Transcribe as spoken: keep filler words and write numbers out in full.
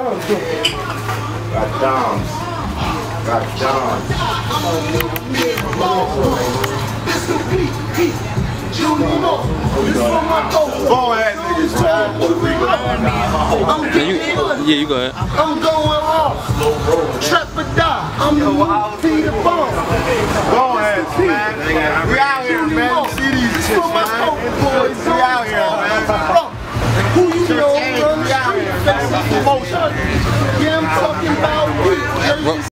Got Doms. Got Doms. Go ahead, niggas. I'm getting money. Yeah, you go ahead. I'm going off. Trap or die. I'm Peter Bone. Go ahead, man. We out here, man. See these shit, man. We out here, man. Who you know on the street? Yeah, I'm talking about you.